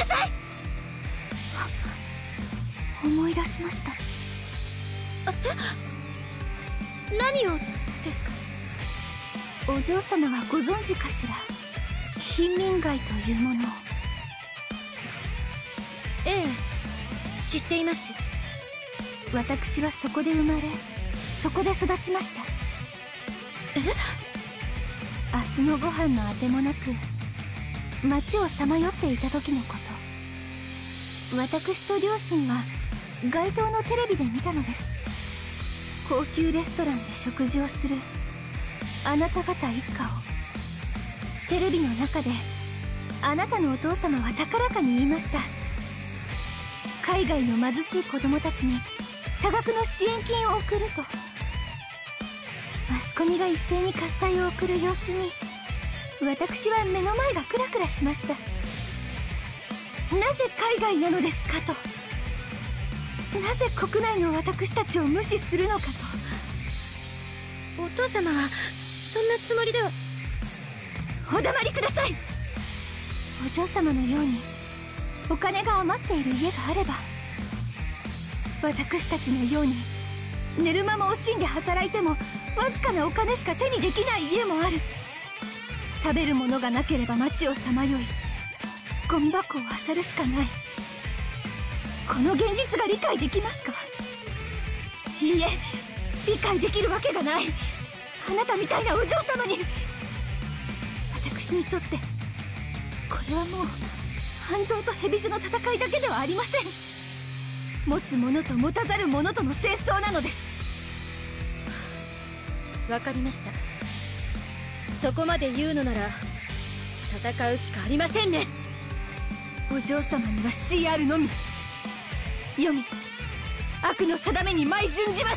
なさい。 思い出しました。 何をですか？ お嬢様はご存知かしら。貧民街というものを。 ええ、知っています。 私はそこで生まれ、そこで育ちました。明日のご飯のあてもなく町をさまよっていた時のこと。私と両親は街頭のテレビで見たのです。高級レストランで食事をするあなた方一家を。テレビの中であなたのお父様は高らかに言いました。海外の貧しい子供たちに多額の支援金を送ると。マスコミが一斉に喝采を送る様子に私は目の前がクラクラしました。なぜ海外なのですかと。なぜ国内の私たちを無視するのかと。 お父様はそんなつもりでは。 お黙りください。お嬢様のようにお金が余っている家があれば、私たちのように寝る間も惜しんで働いてもわずかなお金しか手にできない家もある。食べるものがなければ街をさまよいゴミ箱を漁るしかない。この現実が理解できますか？いいえ、理解できるわけがない。あなたみたいなお嬢様に。私にとってこれはもう半蔵と蛇女の戦いだけではありません。持つ者と持たざる者との戦争なのです。 わかりました。そこまで言うのなら戦うしかありませんね。 お嬢様には CR のみ。読み、悪の定めに舞い順じます。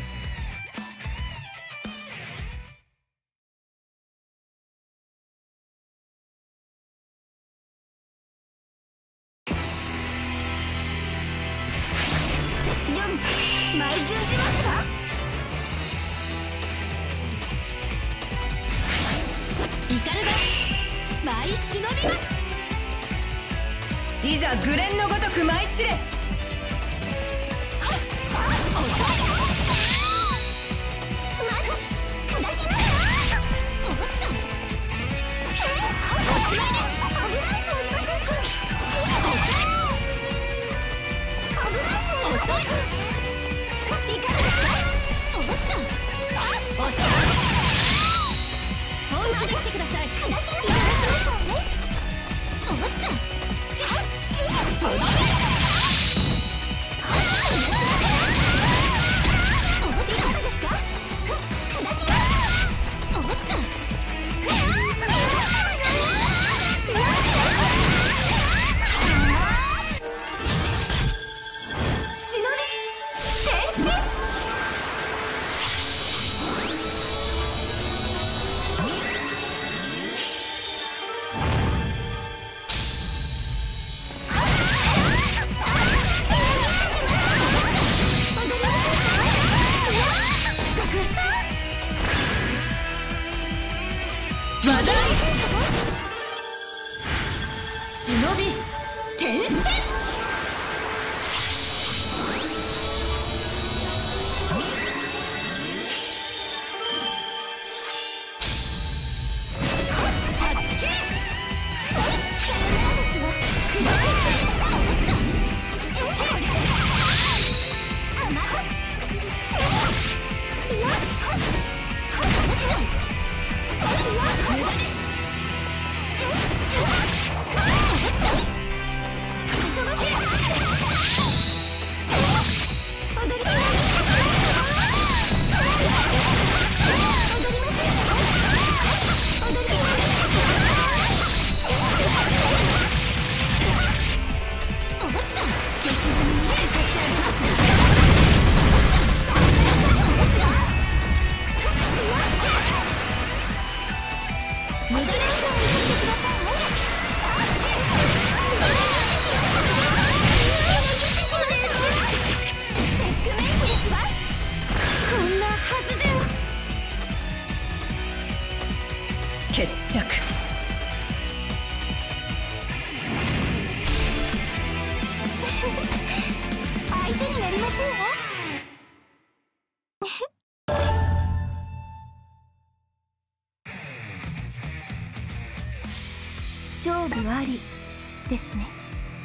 読み、舞い順じますわ。 イカルバ舞い忍びます。 いざグレンのごとく舞い散れ。 本気で来てください。忍び転戦。 決着。 相手になりませんわ。勝負ありですね。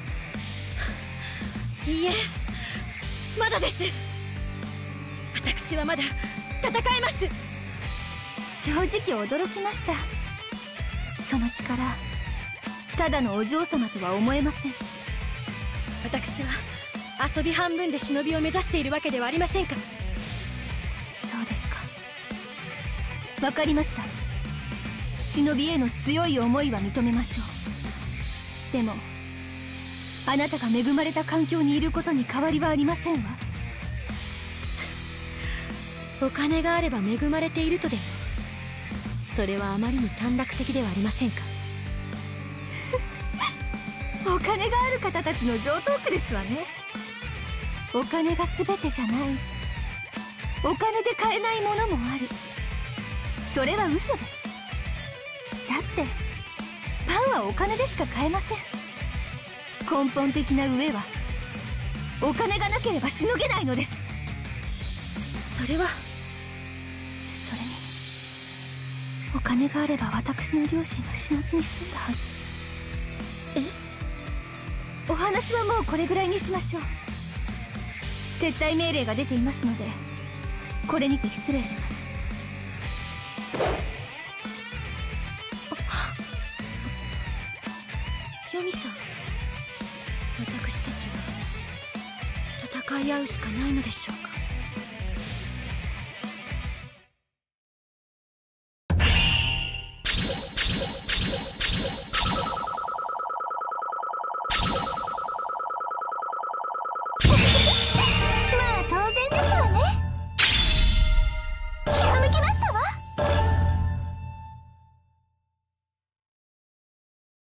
いいえ、まだです。私はまだ戦えます。 正直驚きました。その力、ただのお嬢様とは思えません。 私は遊び半分で忍びを目指しているわけではありませんか。 そうですか。わかりました。忍びへの強い思いは認めましょう。でもあなたが恵まれた環境にいることに変わりはありませんわ。 お金があれば恵まれているとでも、それはあまりに短絡的ではありませんか。 お金がある方たちの常套句ですわね。お金が全てじゃない。お金で買えないものもある。それは嘘です。だってパンはお金でしか買えません。根本的な上はお金がなければしのげないのです。 それは。 それにお金があれば私の両親は死なずに済んだはず。お話はもうこれぐらいにしましょう。撤退命令が出ていますので、これにて失礼します。 ヨミさん、私たちは戦い合うしかないのでしょうか。